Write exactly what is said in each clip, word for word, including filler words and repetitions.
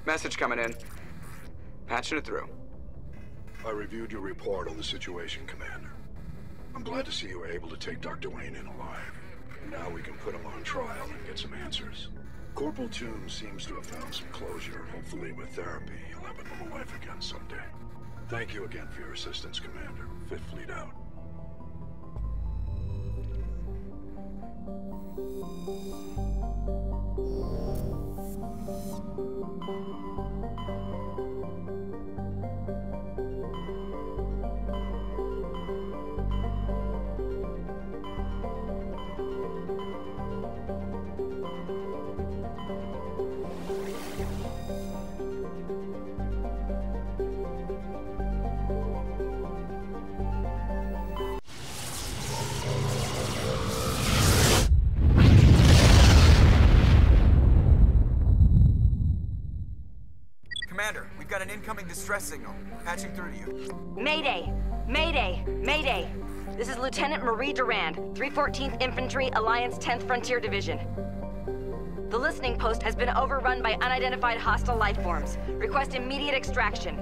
Message coming in. Patching it through. I reviewed your report on the situation, Commander. I'm glad to see you were able to take Doctor Wayne in alive. Now we can put him on trial and get some answers. Corporal Toombs seems to have found some closure. Hopefully with therapy, he'll have a normal life again someday. Thank you again for your assistance, Commander. Fifth Fleet out. Commander, we've got an incoming distress signal. Patching through to you. Mayday! Mayday! Mayday! This is Lieutenant Marie Durand, three fourteenth Infantry, Alliance tenth Frontier Division. The listening post has been overrun by unidentified hostile life forms. Request immediate extraction.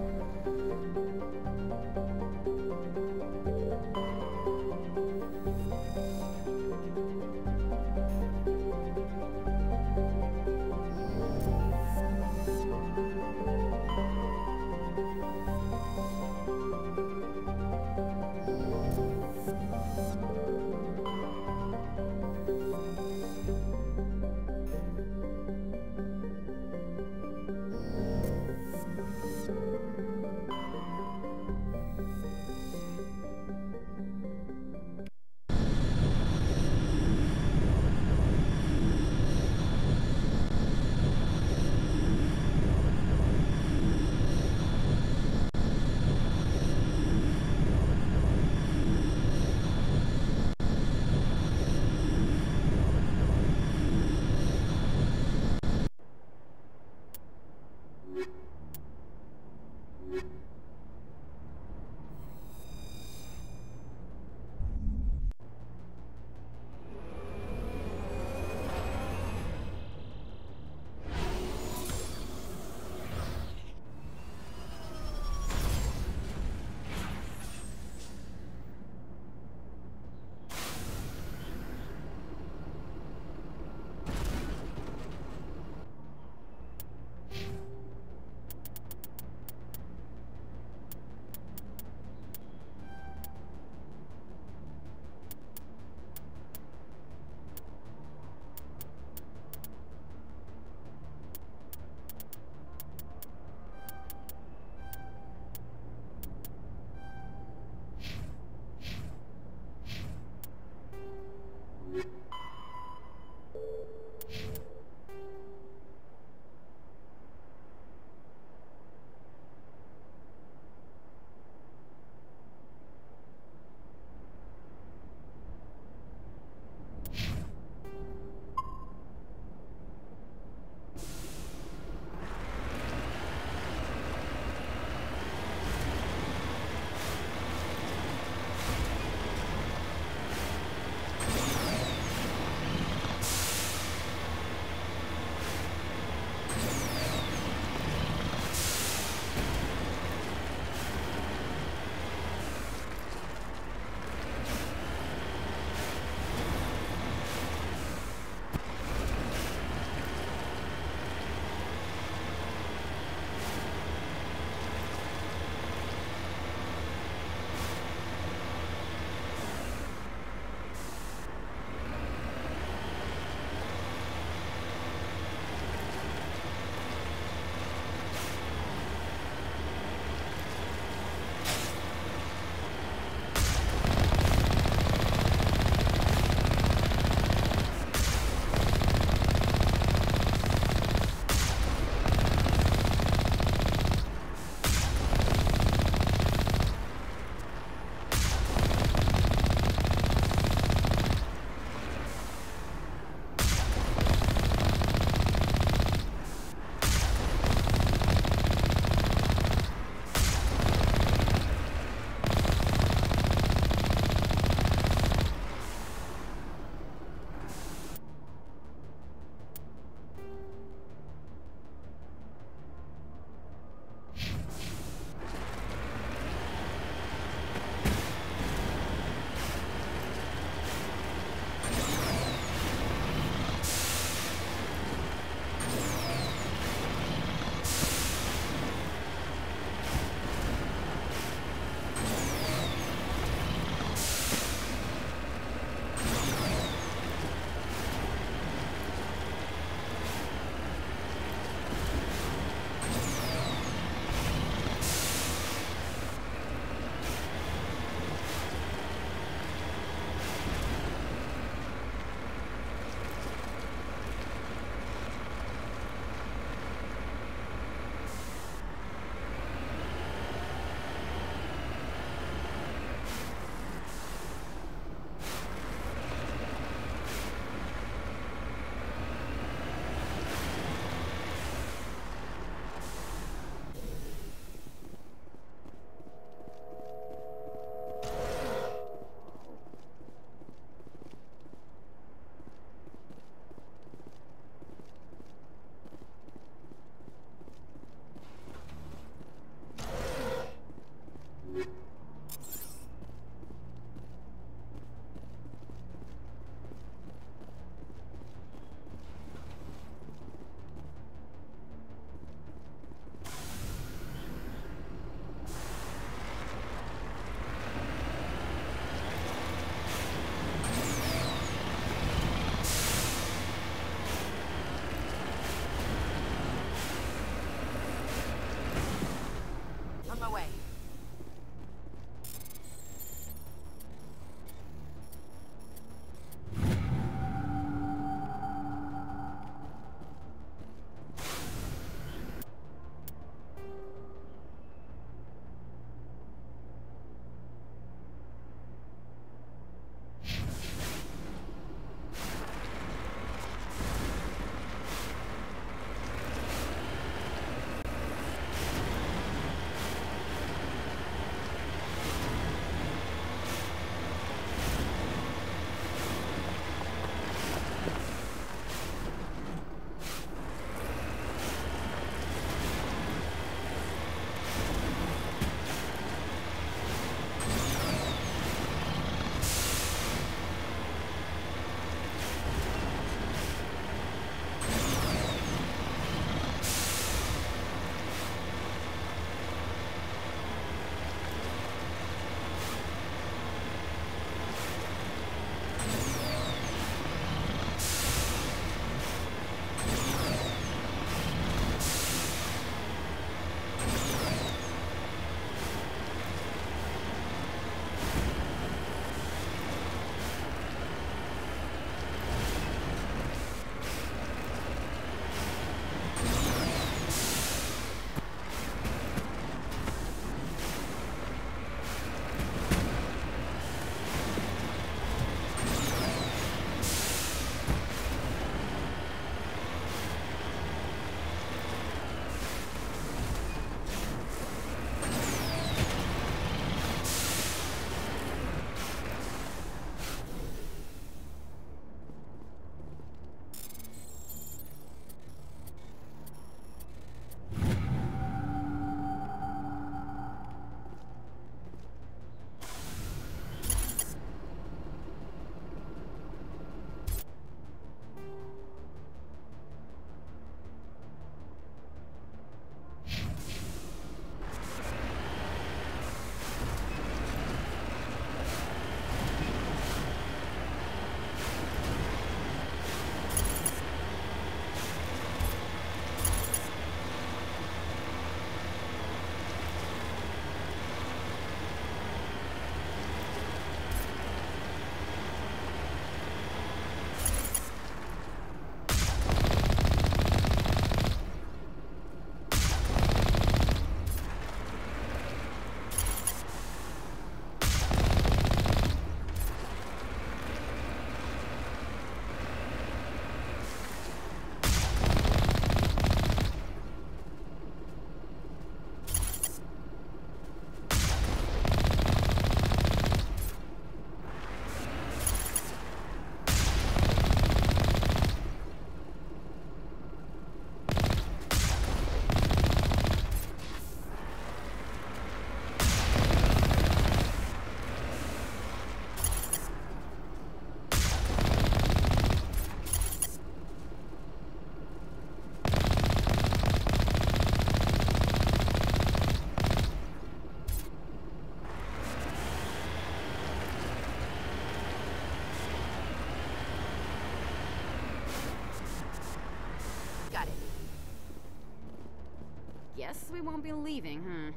Guess we won't be leaving, huh?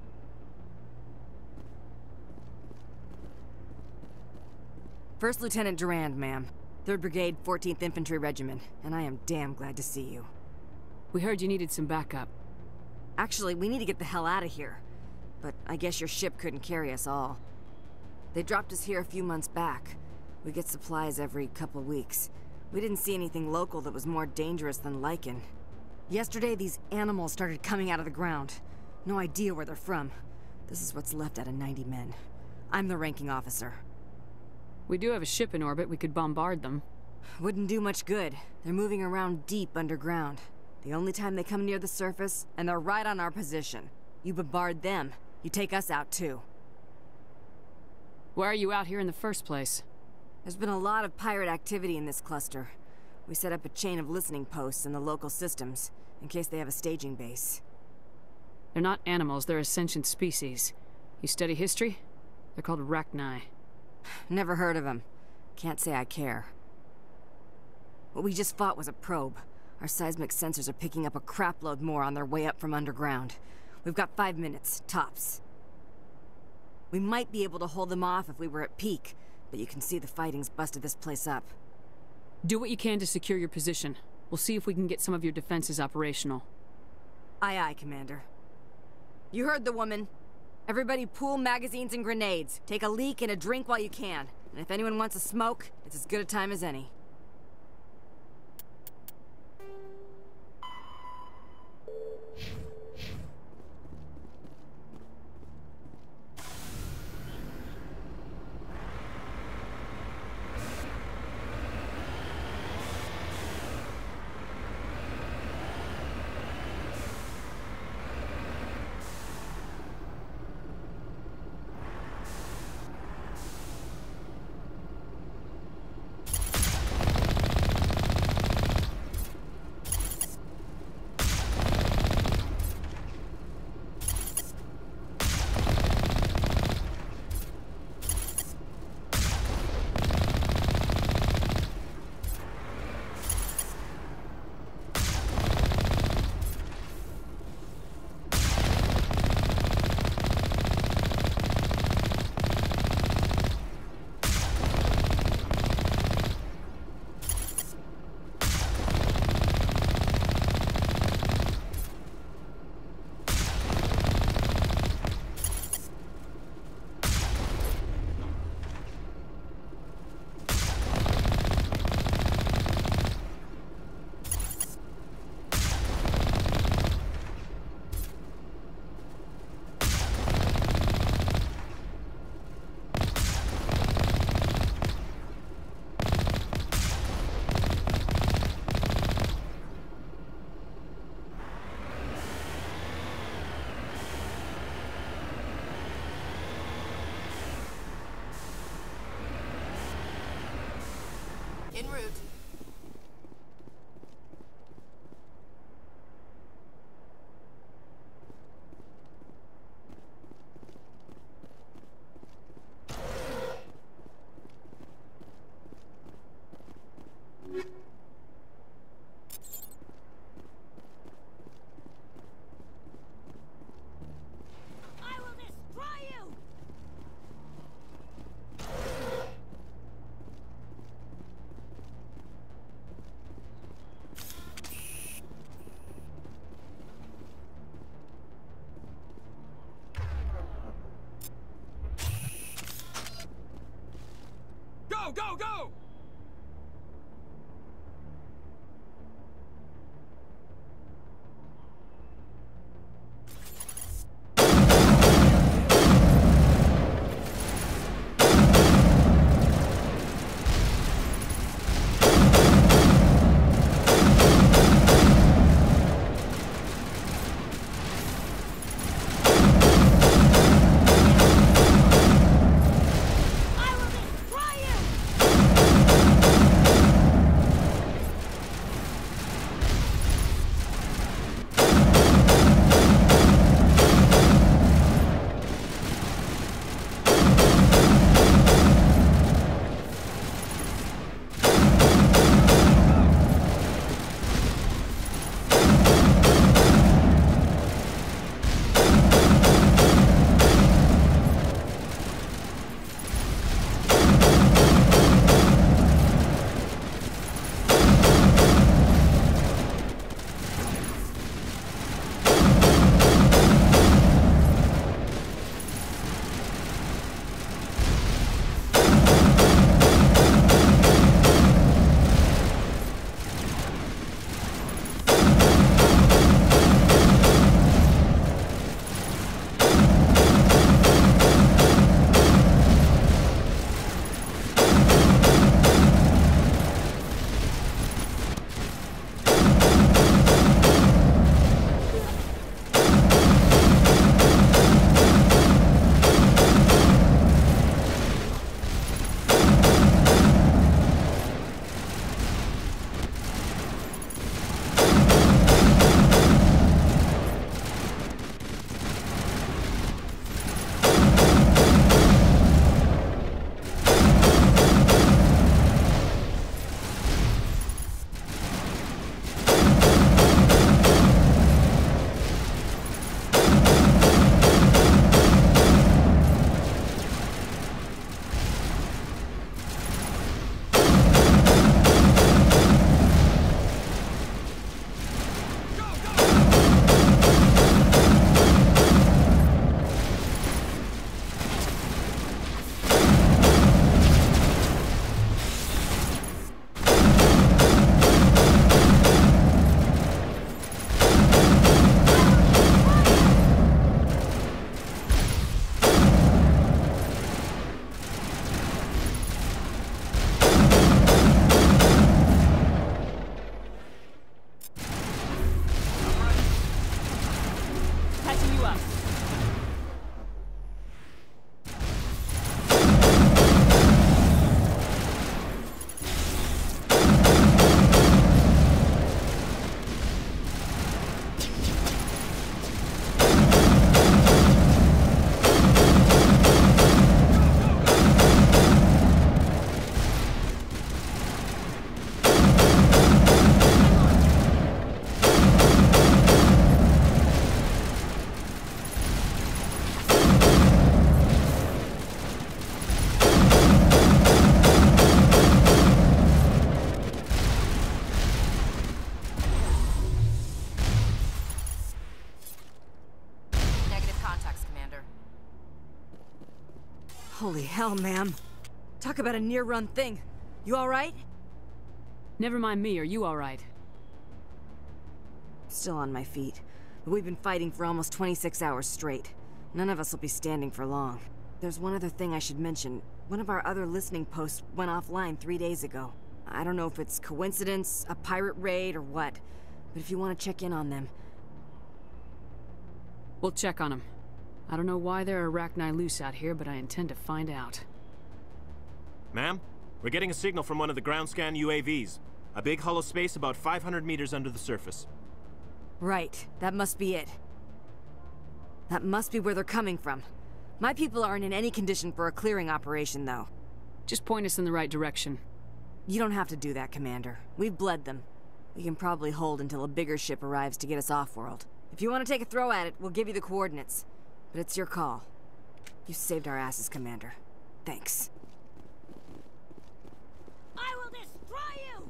First Lieutenant Durand, ma'am. third Brigade, fourteenth Infantry Regiment, and I am damn glad to see you. We heard you needed some backup. Actually, we need to get the hell out of here. But I guess your ship couldn't carry us all. They dropped us here a few months back. We get supplies every couple weeks. We didn't see anything local that was more dangerous than Lycan. Yesterday, these animals started coming out of the ground. No idea where they're from. This is what's left out of ninety men. I'm the ranking officer. We do have a ship in orbit. We could bombard them. Wouldn't do much good. They're moving around deep underground. The only time they come near the surface, and they're right on our position. You bombard them, you take us out too. Why are you out here in the first place? There's been a lot of pirate activity in this cluster. We set up a chain of listening posts in the local systems, in case they have a staging base. They're not animals, they're a sentient species. You study history? They're called Rachni. Never heard of them. Can't say I care. What we just fought was a probe. Our seismic sensors are picking up a crapload more on their way up from underground. We've got five minutes, tops. We might be able to hold them off if we were at peak, but you can see the fighting's busted this place up. Do what you can to secure your position. We'll see if we can get some of your defenses operational. Aye aye, Commander. You heard the woman. Everybody pool magazines and grenades. Take a leak and a drink while you can. And if anyone wants a smoke, it's as good a time as any. En route. Go, go, go! I will destroy you! Holy hell, ma'am. Talk about a near-run thing. You alright? Never mind me, are you alright? Still on my feet. But we've been fighting for almost twenty-six hours straight. None of us will be standing for long. There's one other thing I should mention. One of our other listening posts went offline three days ago. I don't know if it's coincidence, a pirate raid, or what. But if you want to check in on them... We'll check on them. I don't know why there are Arachni loose out here, but I intend to find out. Ma'am, we're getting a signal from one of the ground scan U A Vs. A big hollow space about five hundred meters under the surface. Right. That must be it. That must be where they're coming from. My people aren't in any condition for a clearing operation, though. Just point us in the right direction. You don't have to do that, Commander. We've bled them. We can probably hold until a bigger ship arrives to get us off-world. If you want to take a throw at it, we'll give you the coordinates. But it's your call. You saved our asses, Commander. Thanks. I will destroy you!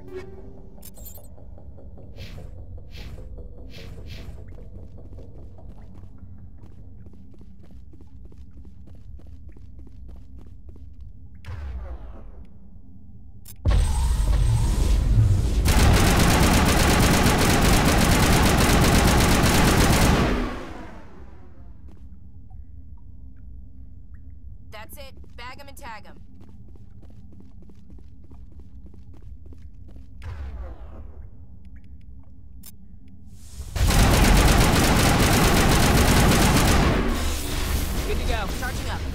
That's it. Bag 'em and tag 'em. Good to go. Charging up.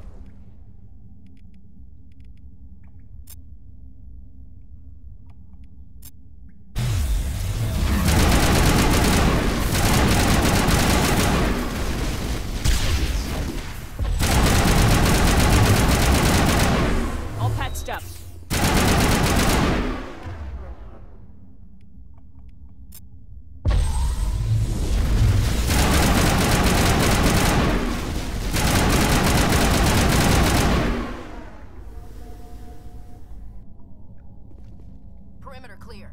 All patched up. Perimeter clear.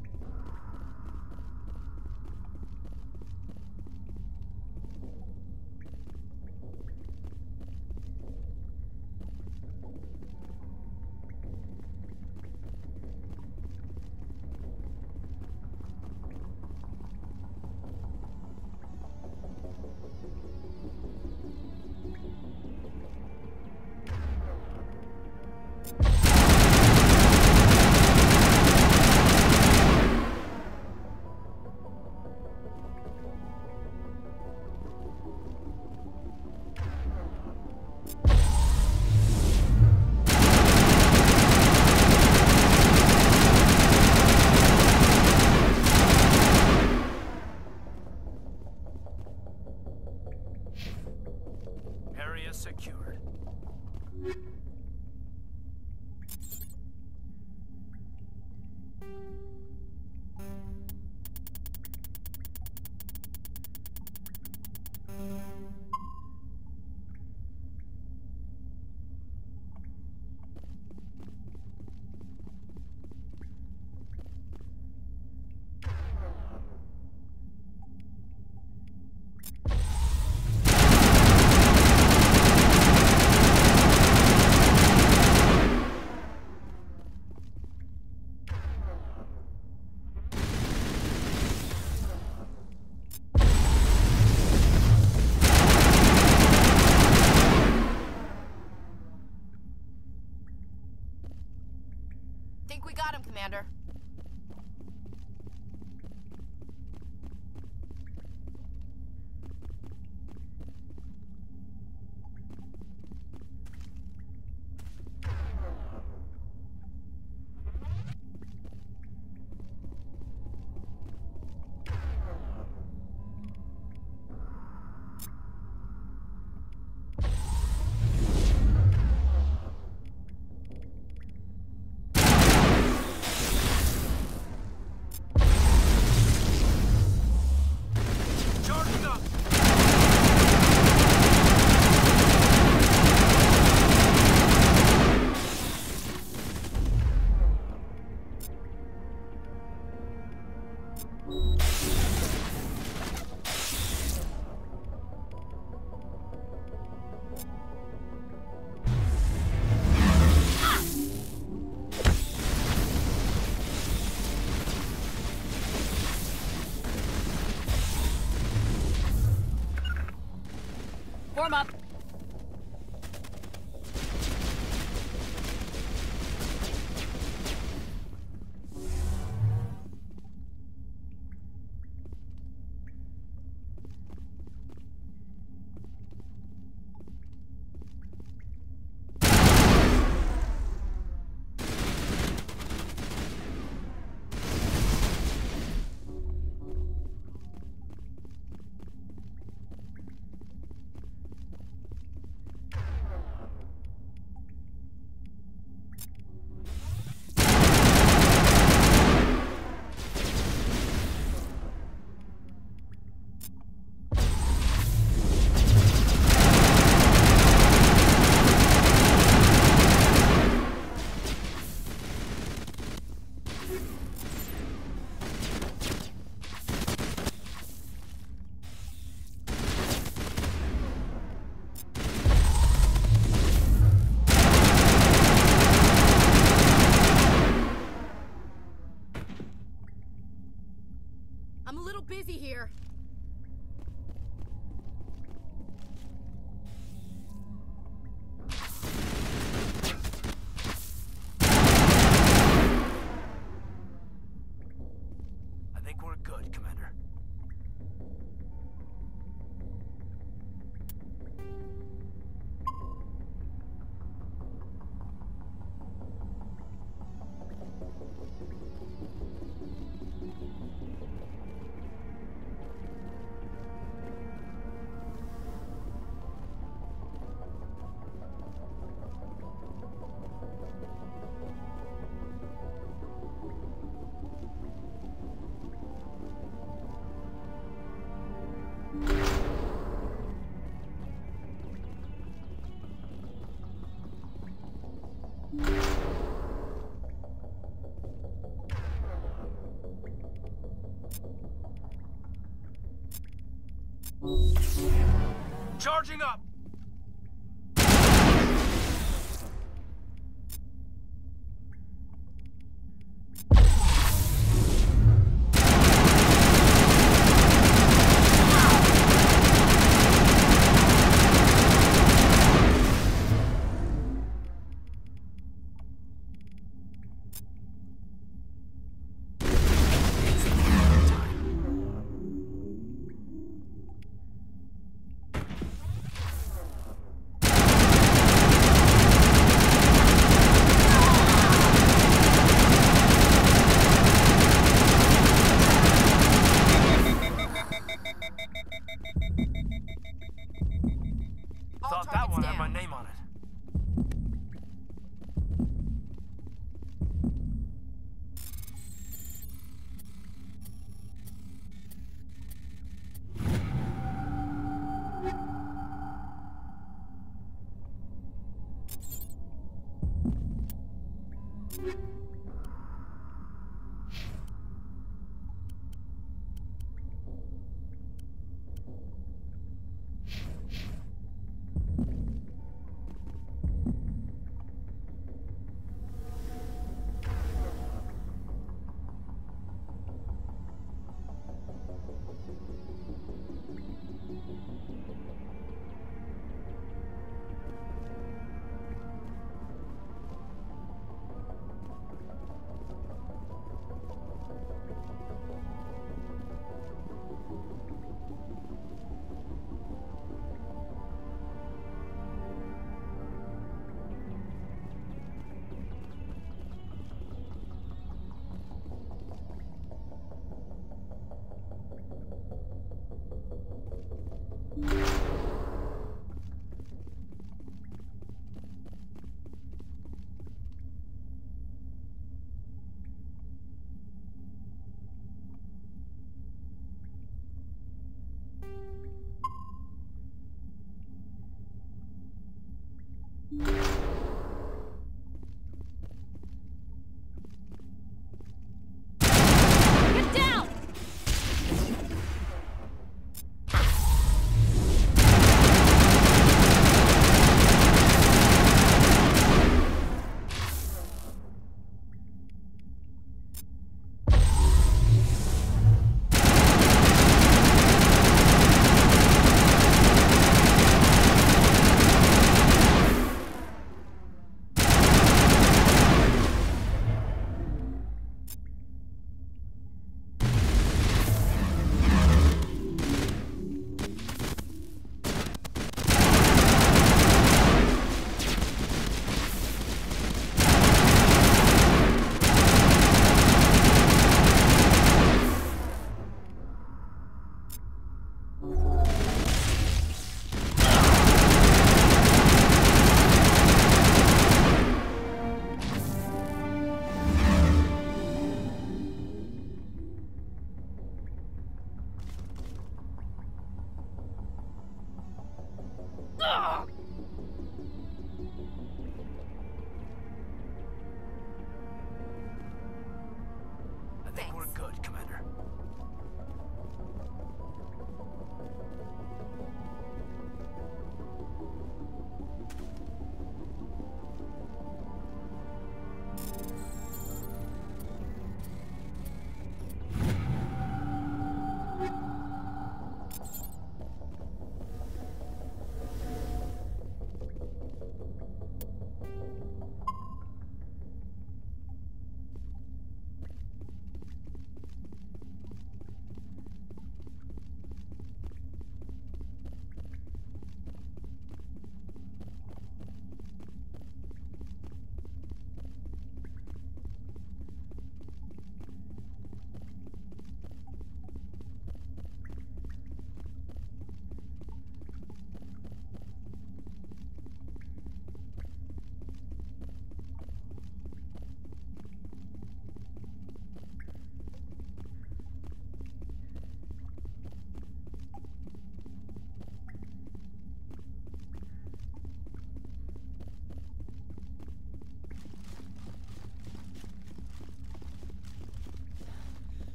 Area secured. Think we got him, Commander. Charging up! Form up. I'm a little busy here. I think we're good, Commander. Charging up! Thought that one had my name on it. Get down! I think we're good, Commander.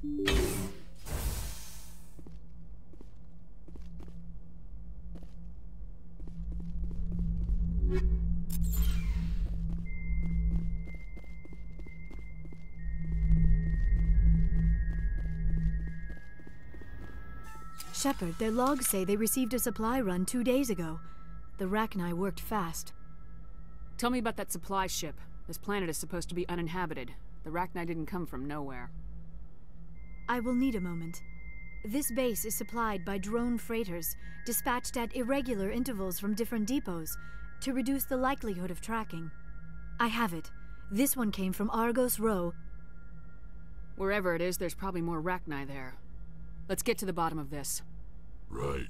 Shepard, their logs say they received a supply run two days ago. The Rachni worked fast. Tell me about that supply ship. This planet is supposed to be uninhabited. The Rachni didn't come from nowhere. I will need a moment. This base is supplied by drone freighters, dispatched at irregular intervals from different depots, to reduce the likelihood of tracking. I have it. This one came from Argos Row. Wherever it is, there's probably more Rachni there. Let's get to the bottom of this. Right.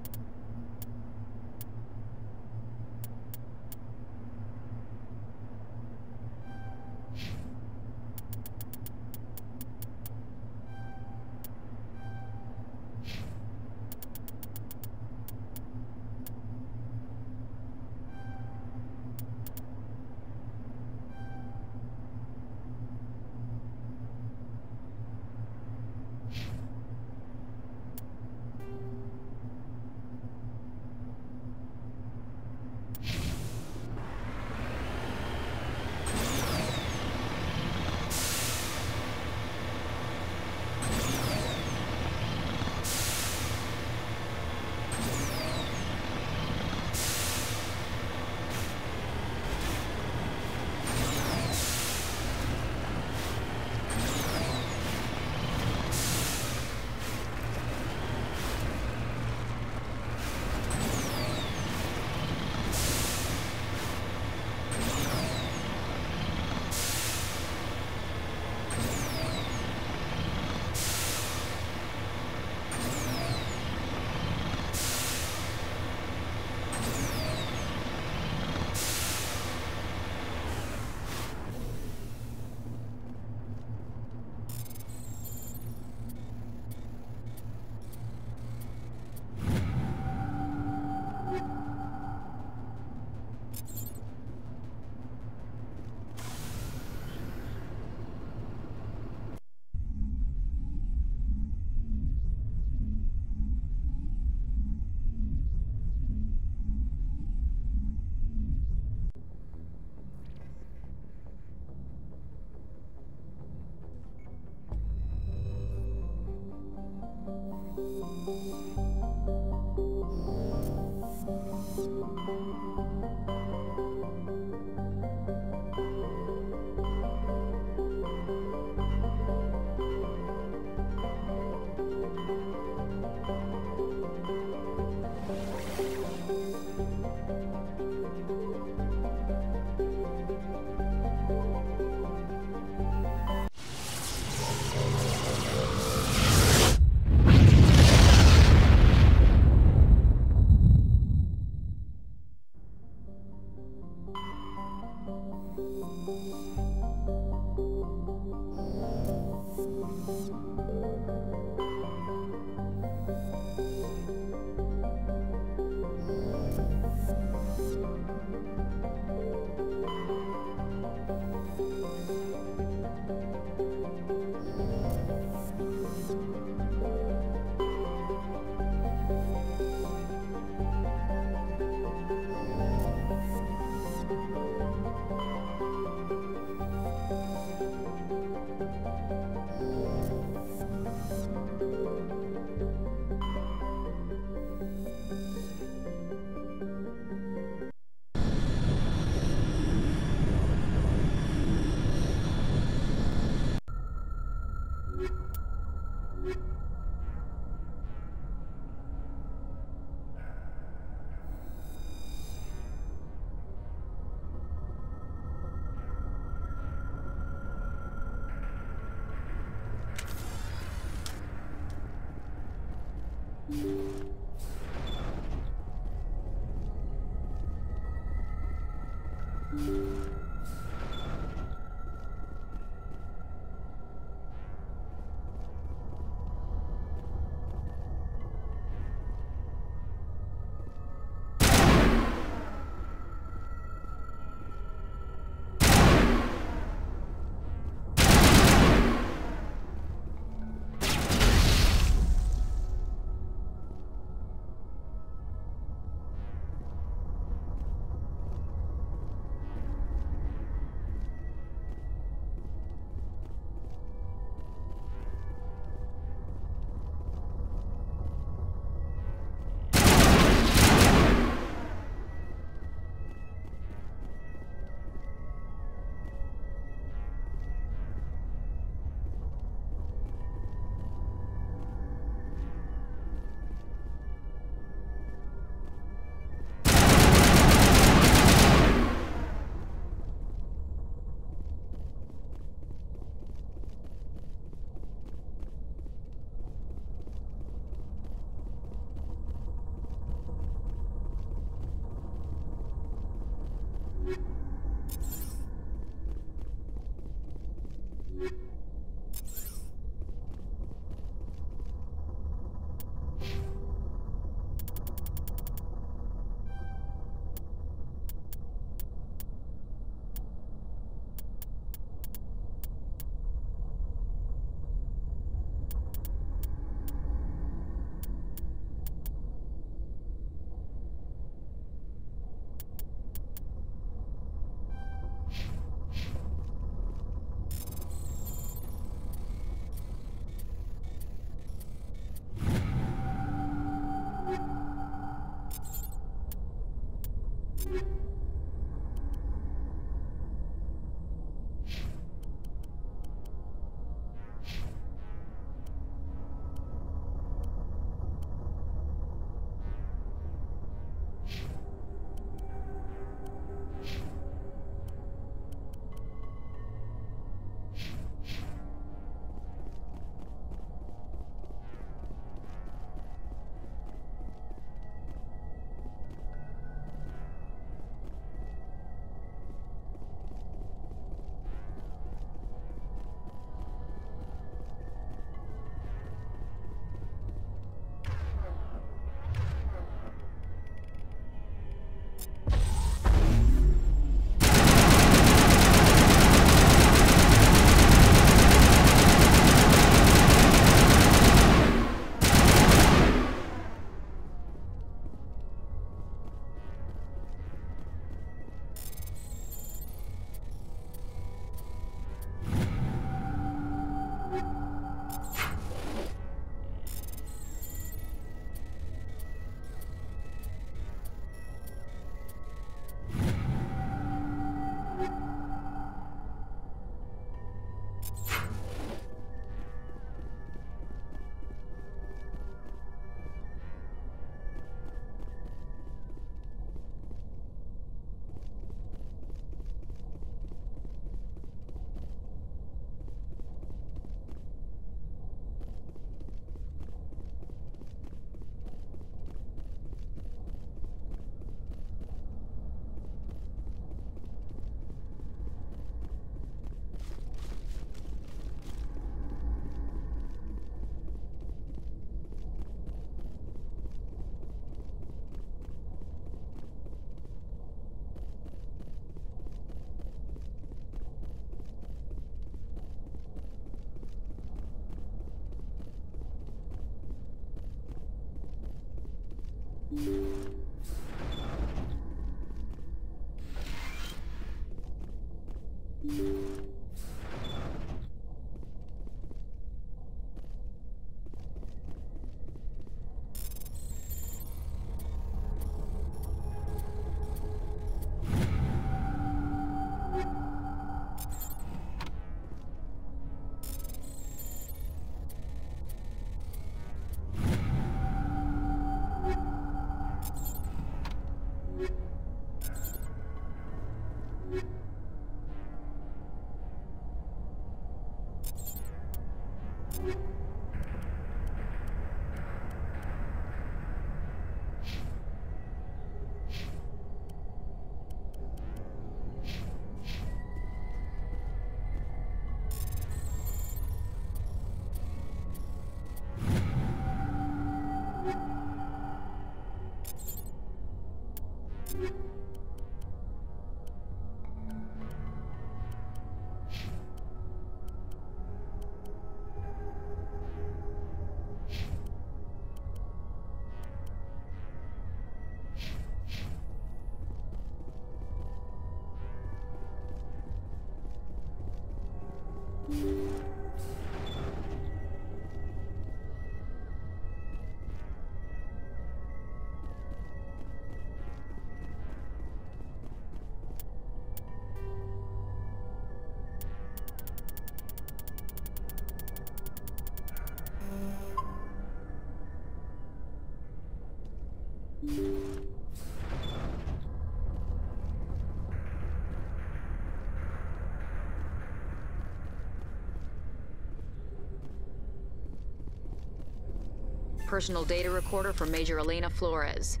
Personal data recorder for Major Elena Flores.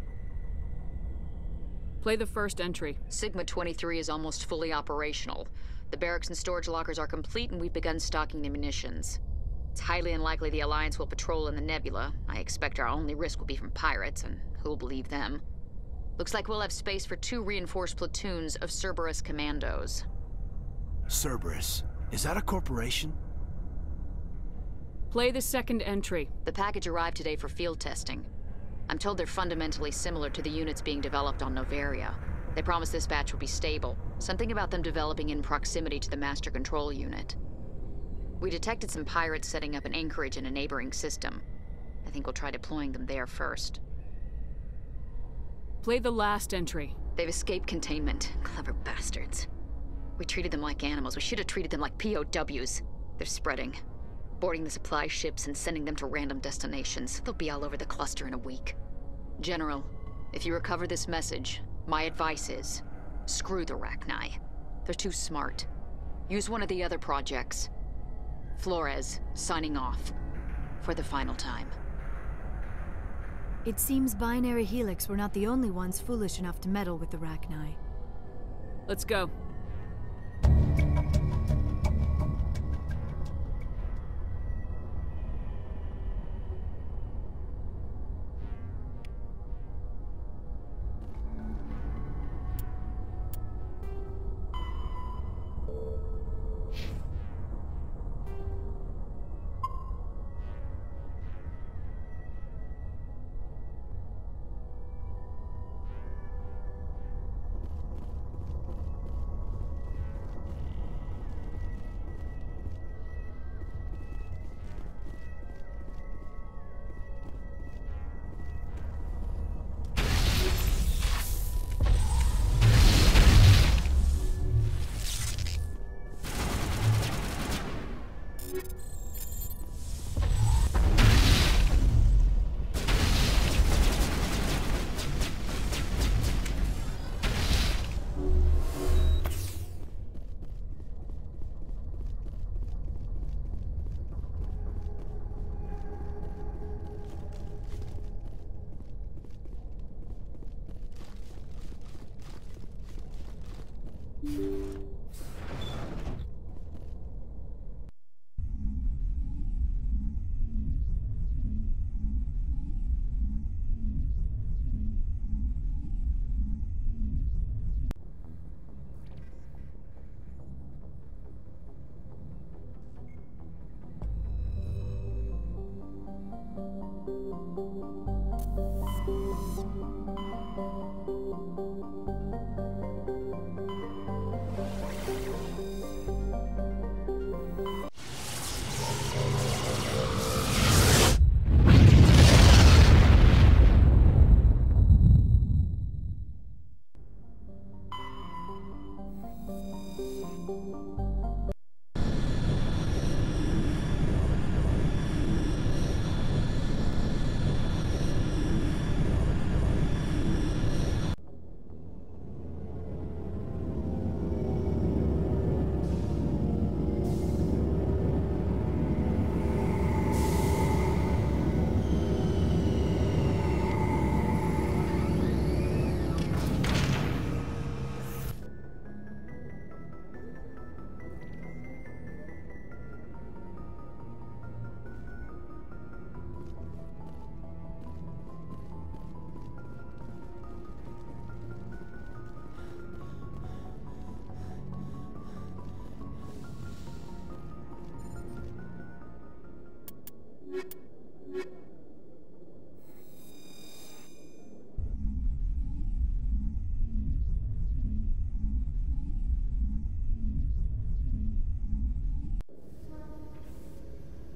Play the first entry. Sigma twenty-three is almost fully operational. The barracks and storage lockers are complete, and we've begun stocking the munitions. It's highly unlikely the Alliance will patrol in the nebula. I expect our only risk will be from pirates, and who'll believe them? Looks like we'll have space for two reinforced platoons of Cerberus commandos. Cerberus? Is that a corporation? Play the second entry. The package arrived today for field testing. I'm told they're fundamentally similar to the units being developed on Noveria. They promise this batch will be stable. Something about them developing in proximity to the master control unit. We detected some pirates setting up an anchorage in a neighboring system. I think we'll try deploying them there first. Play the last entry. They've escaped containment. Clever bastards. We treated them like animals. We should have treated them like P O Ws. They're spreading. Boarding the supply ships and sending them to random destinations. They'll be all over the cluster in a week. General, if you recover this message, my advice is, screw the Rachni. They're too smart. Use one of the other projects. Flores, signing off. For the final time. It seems Binary Helix were not the only ones foolish enough to meddle with the Rachni. Let's go.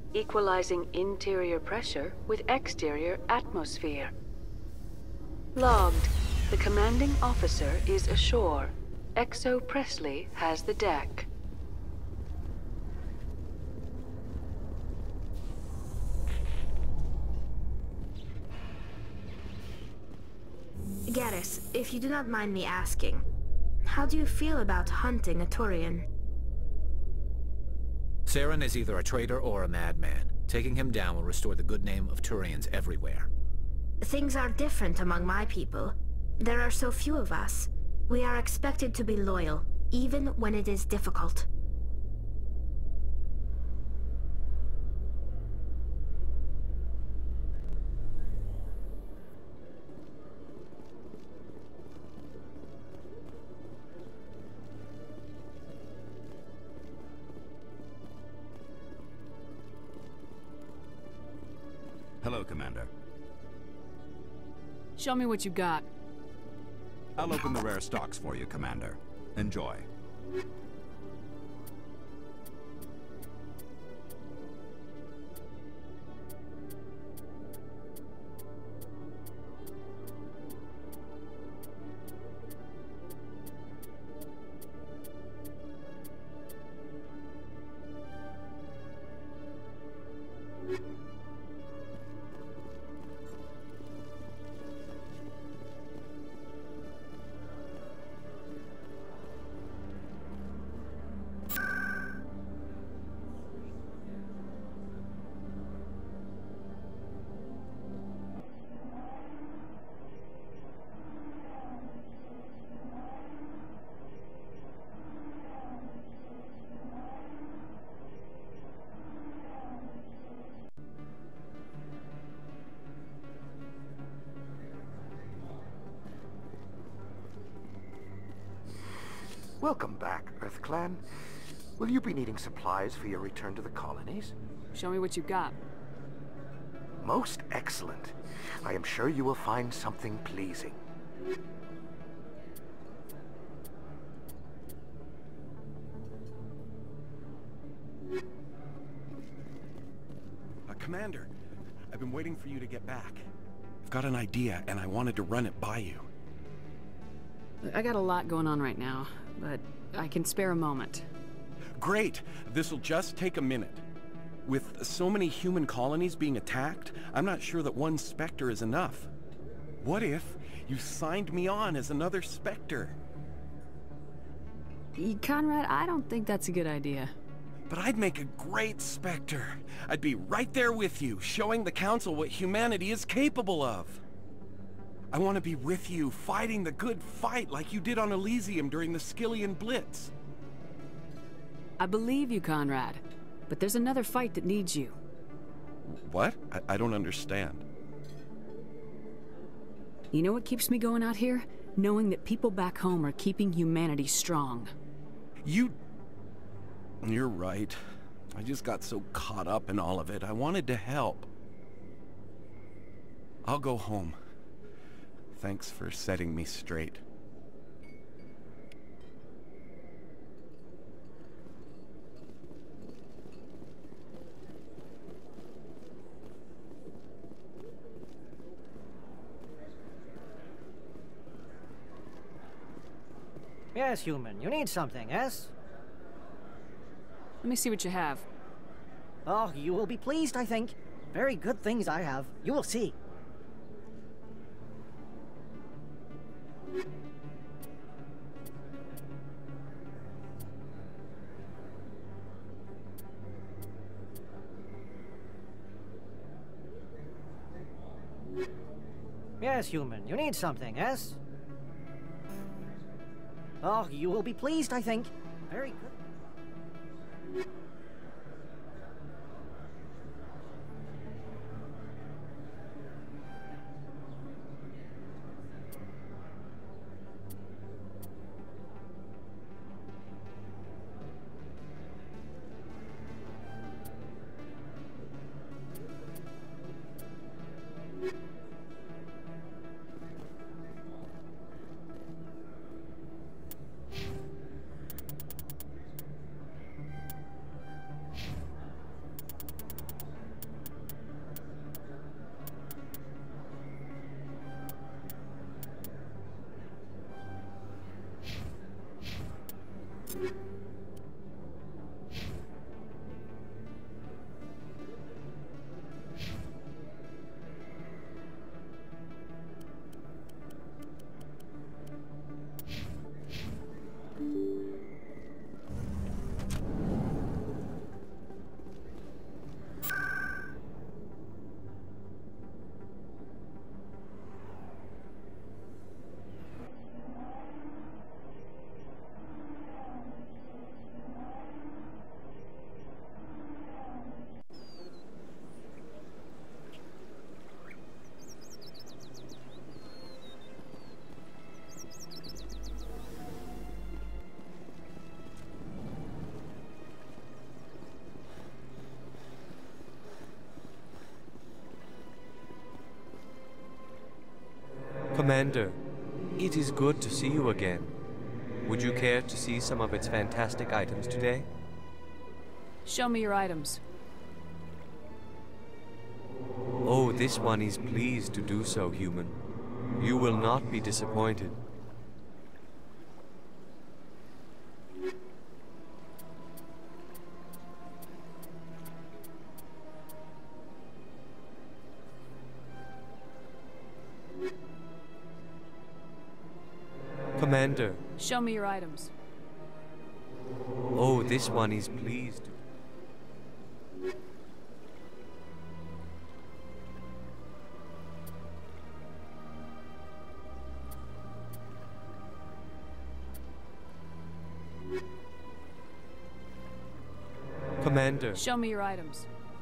equalizing interior pressure with exterior atmosphere. Logged. The commanding officer is ashore. Exo Presley has the deck. Garrus, if you do not mind me asking, how do you feel about hunting a Turian? Saren is either a traitor or a madman. Taking him down will restore the good name of Turians everywhere. Things are different among my people. There are so few of us. We are expected to be loyal, even when it is difficult. Hello, Commander. Show me what you got. I'll open the rare stocks for you, Commander. Enjoy. Welcome back, EarthClan. Will you be needing supplies for your return to the colonies? Show me what you got. Most excellent. I am sure you will find something pleasing. Uh, Commander, I've been waiting for you to get back. I've got an idea, and I wanted to run it by you. I got a lot going on right now, but I can spare a moment. Great! This'll just take a minute. With so many human colonies being attacked, I'm not sure that one Spectre is enough. What if you signed me on as another Spectre? Conrad, I don't think that's a good idea. But I'd make a great Spectre. I'd be right there with you, showing the Council what humanity is capable of. I want to be with you, fighting the good fight like you did on Elysium during the Skyllian Blitz. I believe you, Conrad. But there's another fight that needs you. What? I, I don't understand. You know what keeps me going out here? Knowing that people back home are keeping humanity strong. You... You're right. I just got so caught up in all of it. I wanted to help. I'll go home. Thanks for setting me straight. Yes, human. You need something, yes? Let me see what you have. Oh, you will be pleased, I think. Very good things I have. You will see. Yes, human. You need something, yes? Oh, you will be pleased, I think. Very good. Commander, it is good to see you again. Would you care to see some of its fantastic items today? Show me your items. Oh, this one is pleased to do so, human. You will not be disappointed. Commander. Show me your items. Oh, this one is pleased. Commander. Show me your items.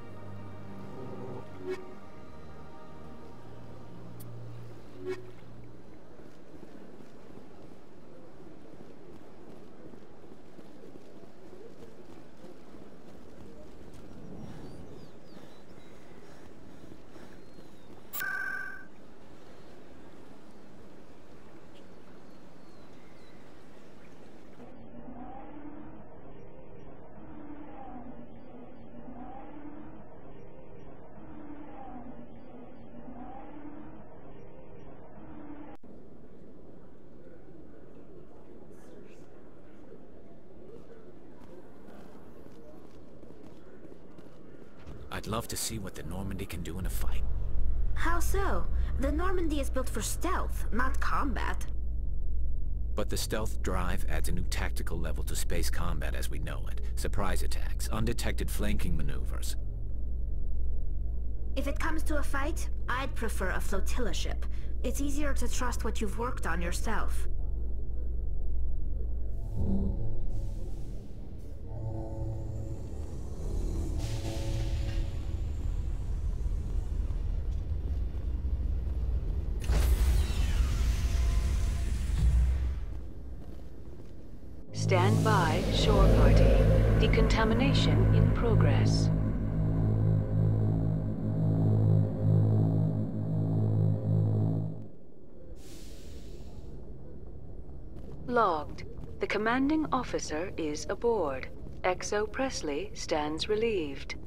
I'd love to see what the Normandy can do in a fight. How so? The Normandy is built for stealth, not combat. But the stealth drive adds a new tactical level to space combat as we know it. Surprise attacks, undetected flanking maneuvers. If it comes to a fight, I'd prefer a flotilla ship. It's easier to trust what you've worked on yourself. Stand by, shore party. Decontamination in progress. Logged. The commanding officer is aboard. X O Presley stands relieved.